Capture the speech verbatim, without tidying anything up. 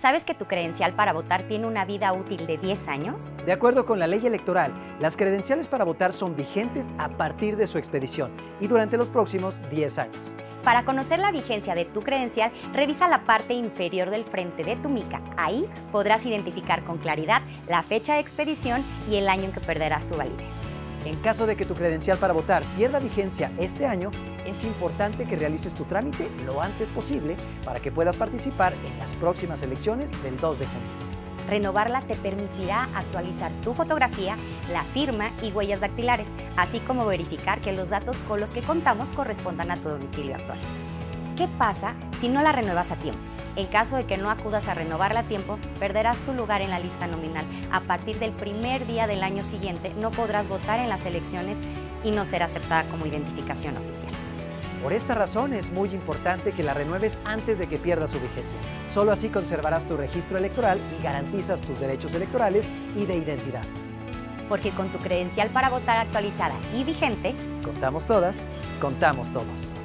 ¿Sabes que tu credencial para votar tiene una vida útil de diez años? De acuerdo con la ley electoral, las credenciales para votar son vigentes a partir de su expedición y durante los próximos diez años. Para conocer la vigencia de tu credencial, revisa la parte inferior del frente de tu mica. Ahí podrás identificar con claridad la fecha de expedición y el año en que perderá su validez. En caso de que tu credencial para votar pierda vigencia este año, es importante que realices tu trámite lo antes posible para que puedas participar en las próximas elecciones del dos de junio. Renovarla te permitirá actualizar tu fotografía, la firma y huellas dactilares, así como verificar que los datos con los que contamos correspondan a tu domicilio actual. ¿Qué pasa si no la renuevas a tiempo? En caso de que no acudas a renovarla a tiempo, perderás tu lugar en la lista nominal. A partir del primer día del año siguiente, no podrás votar en las elecciones y no será aceptada como identificación oficial. Por esta razón es muy importante que la renueves antes de que pierda su vigencia. Solo así conservarás tu registro electoral y garantizas tus derechos electorales y de identidad. Porque con tu credencial para votar actualizada y vigente, Contamos todas, contamos todos.